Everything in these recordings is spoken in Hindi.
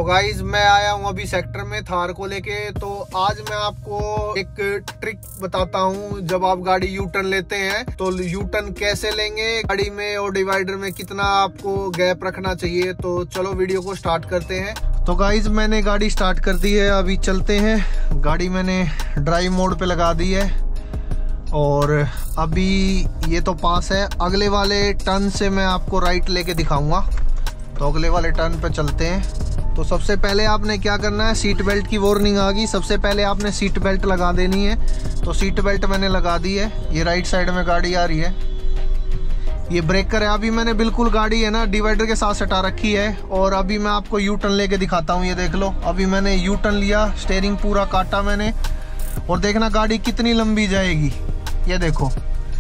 गाइज मैं आया हूँ अभी सेक्टर में थार को लेके। तो आज मैं आपको एक ट्रिक बताता हूँ। जब आप गाड़ी यू टर्न लेते हैं तो यू टर्न कैसे लेंगे, गाड़ी में और डिवाइडर में कितना आपको गैप रखना चाहिए। तो चलो वीडियो को स्टार्ट करते हैं। तो गाइज मैंने गाड़ी स्टार्ट कर दी है, अभी चलते हैं। गाड़ी मैंने ड्राइव मोड पे लगा दी है और अभी ये तो पास है। अगले वाले टर्न से मैं आपको राइट लेके दिखाऊंगा। तो अगले वाले टर्न पे चलते हैं। तो सबसे पहले आपने क्या करना है, सीट बेल्ट की वार्निंग आ गई। सबसे पहले आपने सीट बेल्ट लगा देनी है। तो सीट बेल्ट मैंने लगा दी है। ये राइट साइड में गाड़ी आ रही है, ये ब्रेकर है। अभी मैंने बिल्कुल गाड़ी है ना डिवाइडर के साथ सटा रखी है और अभी मैं आपको यू टर्न लेके दिखाता हूँ। ये देख लो, अभी मैंने यू टर्न लिया, स्टीयरिंग पूरा काटा मैंने और देखना गाड़ी कितनी लंबी जाएगी। ये देखो,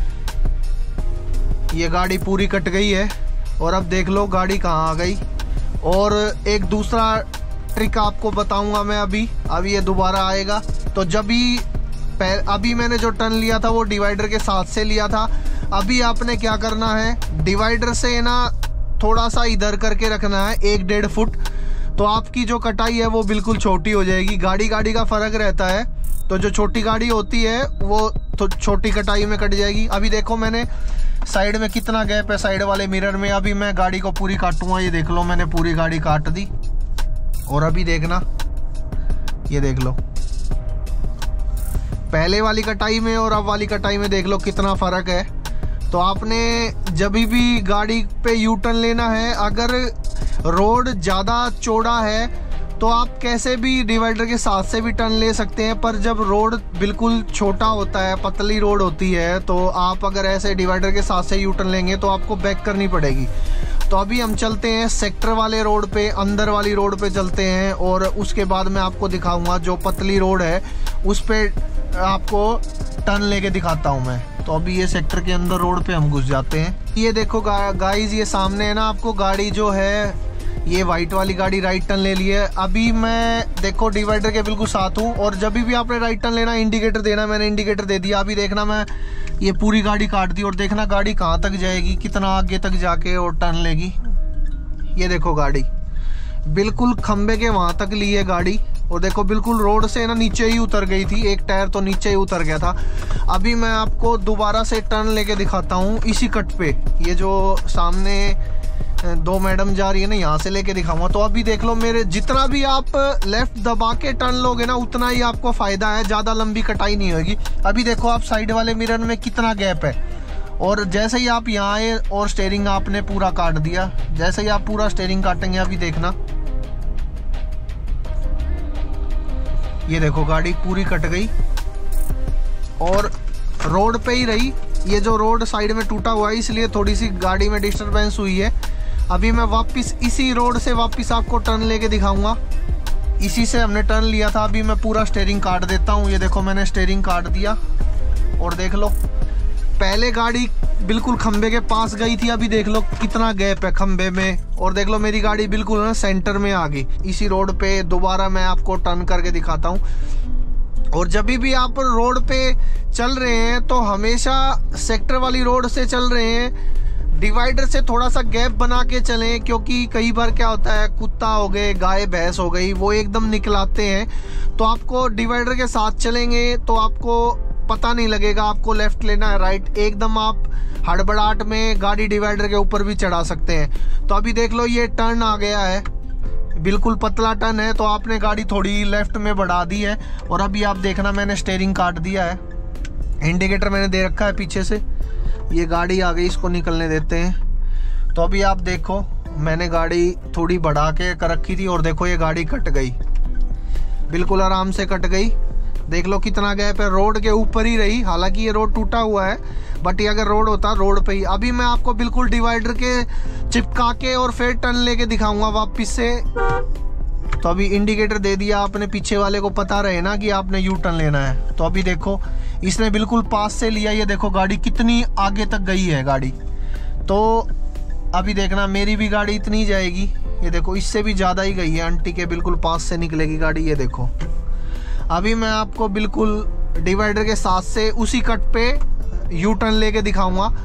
ये गाड़ी पूरी कट गई है और अब देख लो गाड़ी कहाँ आ गई। और एक दूसरा ट्रिक आपको बताऊंगा मैं अभी ये दोबारा आएगा। तो अभी मैंने जो टर्न लिया था वो डिवाइडर के साथ से लिया था। अभी आपने क्या करना है, डिवाइडर से ना थोड़ा सा इधर करके रखना है 1-1.5 फुट। तो आपकी जो कटाई है वो बिल्कुल छोटी हो जाएगी। गाड़ी का फर्क रहता है। तो जो छोटी गाड़ी होती है वो तो छोटी कटाई में कट जाएगी। अभी देखो मैंने साइड में कितना गैप है साइड वाले मिरर में। अभी मैं गाड़ी को पूरी काटूंगा। ये देख लो, मैंने पूरी गाड़ी काट दी और अभी देखना, ये देख लो पहले वाली कटाई में और अब वाली कटाई में देख लो कितना फर्क है। तो आपने जब भी गाड़ी पे यू टर्न लेना है, अगर रोड ज़्यादा चौड़ा है तो आप कैसे भी डिवाइडर के साथ से भी टर्न ले सकते हैं। पर जब रोड बिल्कुल छोटा होता है, पतली रोड होती है, तो आप अगर ऐसे डिवाइडर के साथ से यू टर्न लेंगे तो आपको बैक करनी पड़ेगी। तो अभी हम चलते हैं सेक्टर वाले रोड पे, अंदर वाली रोड पे चलते हैं और उसके बाद मैं आपको दिखाऊंगा जो पतली रोड है उस पे आपको टर्न लेके दिखाता हूँ मैं। तो अभी ये सेक्टर के अंदर रोड पे हम घुस जाते हैं। ये देखो गाइज, ये सामने है ना आपको गाड़ी जो है, ये वाइट वाली गाड़ी राइट टर्न ले ली है। अभी मैं देखो डिवाइडर के बिल्कुल साथ हूँ और जब भी आपने राइट टर्न लेना इंडिकेटर देना, मैंने इंडिकेटर दे दिया। अभी देखना मैं ये पूरी गाड़ी काट दी और देखना गाड़ी कहाँ तक जाएगी, कितना आगे तक जाके और टर्न लेगी। ये देखो गाड़ी बिल्कुल खंबे के वहाँ तक ली है गाड़ी और देखो बिल्कुल रोड से ना नीचे ही उतर गई थी, एक टायर तो नीचे ही उतर गया था। अभी मैं आपको दोबारा से टर्न लेके दिखाता हूँ इसी कट पे। ये जो सामने दो मैडम जा रही है ना, यहाँ से लेके दिखाऊंगा। तो अभी देख लो, मेरे जितना भी आप लेफ्ट दबा के टर्न लोगे ना उतना ही आपको फायदा है, ज़्यादा लंबी कटाई नहीं होगी। अभी देखो आप साइड वाले मिरर में कितना गैप है और जैसे ही आप यहाँ आए और स्टीयरिंग आपने पूरा काट दिया। जैसे ही आप पूरा स्टीयरिंग काटेंगे, अभी देखना ये देखो गाड़ी पूरी कट गई और रोड पे ही रही। ये जो रोड साइड में टूटा हुआ है इसलिए थोड़ी सी गाड़ी में डिस्टरबेंस हुई है। अभी मैं वापस इसी रोड से वापस आपको टर्न लेके दिखाऊंगा। इसी से हमने टर्न लिया था। अभी मैं पूरा स्टीयरिंग काट देता हूँ। ये देखो मैंने स्टीयरिंग काट दिया और देख लो पहले गाड़ी बिल्कुल खंबे के पास गई थी, अभी देख लो कितना गैप है खंबे में। और देख लो मेरी गाड़ी बिल्कुल ना सेंटर में आ गई। इसी रोड पे दोबारा मैं आपको टर्न करके दिखाता हूँ। और जब भी आप रोड पे चल रहे हैं तो हमेशा सेक्टर वाली रोड से चल रहे हैं, डिवाइडर से थोड़ा सा गैप बना के चलें। क्योंकि कई बार क्या होता है, कुत्ता हो गए, गाय भैंस हो गई, वो एकदम निकलाते हैं। तो आपको डिवाइडर के साथ चलेंगे तो आपको पता नहीं लगेगा आपको लेफ्ट लेना है राइट। एकदम आप हड़बड़ाहट में गाड़ी डिवाइडर के ऊपर भी चढ़ा सकते हैं। तो अभी देख लो ये टर्न आ गया है, बिल्कुल पतला टर्न है। तो आपने गाड़ी थोड़ी लेफ्ट में बढ़ा दी है और अभी आप देखना मैंने स्टीयरिंग काट दिया है। इंडिकेटर मैंने दे रखा है पीछे से। ये गाड़ी आ गई, इसको निकलने देते हैं। तो अभी आप देखो मैंने गाड़ी थोड़ी बढ़ा के कर रखी थी और देखो ये गाड़ी कट गई, बिल्कुल आराम से कट गई। देख लो कितना गैप है, रोड के ऊपर ही रही। हालांकि ये रोड टूटा हुआ है बट ये अगर रोड होता रोड पे ही। अभी मैं आपको बिल्कुल डिवाइडर के चिपका के और फिर टर्न लेके दिखाऊंगा वापस से। तो अभी इंडिकेटर दे दिया आपने, पीछे वाले को पता रहे ना कि आपने यू टर्न लेना है। तो अभी देखो इसने बिल्कुल पास से लिया। ये देखो गाड़ी कितनी आगे तक गई है गाड़ी। तो अभी देखना मेरी भी गाड़ी इतनी जाएगी। ये देखो इससे भी ज़्यादा ही गई है, आंटी के बिल्कुल पास से निकलेगी गाड़ी। ये देखो अभी मैं आपको बिल्कुल डिवाइडर के साथ से उसी कट पे यू टर्न लेके दिखाऊंगा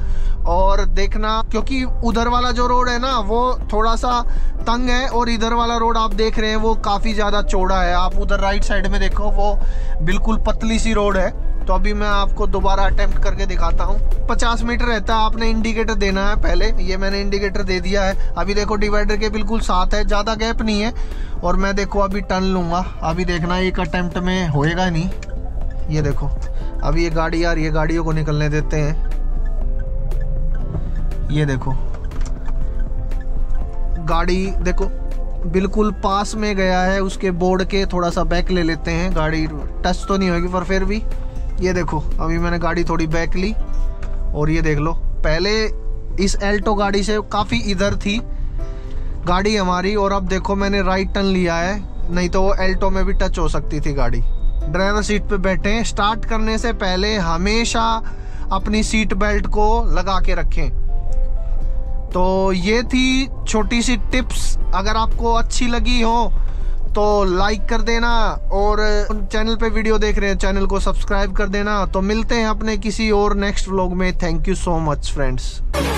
और देखना, क्योंकि उधर वाला जो रोड है ना वो थोड़ा सा तंग है और इधर वाला रोड आप देख रहे हैं वो काफ़ी ज़्यादा चौड़ा है। आप उधर राइट साइड में देखो वो बिल्कुल पतली सी रोड है। तो अभी मैं आपको दोबारा अटेम्प्ट करके दिखाता हूँ। 50 मीटर रहता है, आपने इंडिकेटर देना है पहले। ये मैंने इंडिकेटर दे दिया है। अभी देखो डिवाइडर के बिल्कुल साथ है, ज़्यादा गैप नहीं है। और मैं देखो अभी टर्न लूँगा। अभी देखना एक अटेम्प्ट में होएगा नहीं। ये देखो अभी ये गाड़ी आ रही है, गाड़ियों को निकलने देते हैं। ये देखो गाड़ी देखो बिल्कुल पास में गया है उसके बोर्ड के। थोड़ा सा बैक ले लेते हैं, गाड़ी टच तो नहीं होगी पर फिर भी। ये देखो अभी मैंने गाड़ी थोड़ी बैक ली और ये देख लो, पहले इस एल्टो गाड़ी से काफ़ी इधर थी गाड़ी हमारी, और अब देखो मैंने राइट टर्न लिया है, नहीं तो वो एल्टो में भी टच हो सकती थी गाड़ी। ड्राइवर सीट पे बैठे, स्टार्ट करने से पहले हमेशा अपनी सीट बेल्ट को लगा के रखें। तो ये थी छोटी सी टिप्स। अगर आपको अच्छी लगी हो तो लाइक कर देना, और चैनल पे वीडियो देख रहे हैं चैनल को सब्सक्राइब कर देना। तो मिलते हैं अपने किसी और नेक्स्ट व्लॉग में। Thank you so much friends.